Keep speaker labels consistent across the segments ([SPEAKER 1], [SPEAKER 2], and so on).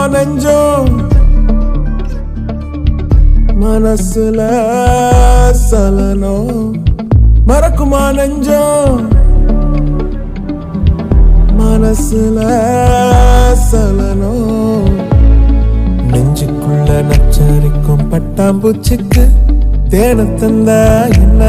[SPEAKER 1] நெஞ்சம் மனசுல சலனம் மறக்குமா நெஞ்சம் மனசுல சலனம் நெஞ்சுக்குள்ள நச்சரிக்கும் பட்டாம்பூச்சிக்கு தேன தந்தா என்ன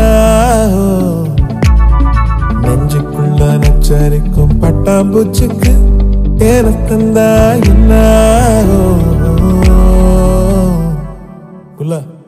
[SPEAKER 1] நெஞ்சுக்குள்ள நச்சரிக்கும் பட்டாம்பூச்சிக்கு தேன தந்தா என்ன